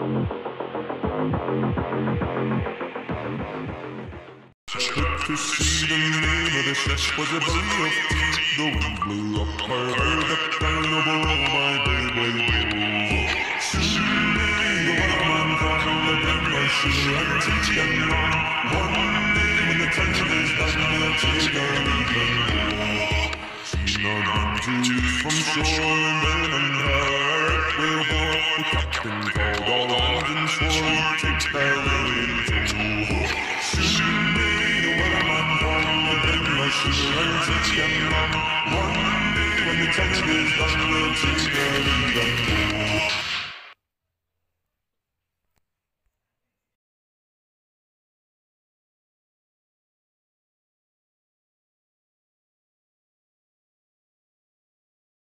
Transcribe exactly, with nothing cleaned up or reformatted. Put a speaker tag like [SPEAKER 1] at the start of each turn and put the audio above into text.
[SPEAKER 1] To see the name of the ship was a belly of tea. The wind blew up her hair, the carnival, my baby blue. Someday the white man found the dead by sugar and tea and rum. One day when the tension is done, they'll take our leave and go. Seen our bounties from shore and then and her will go. The captain called all hands and swore he'd take their way in tow. Someday the white man found the dead by sugar and tea and rum. One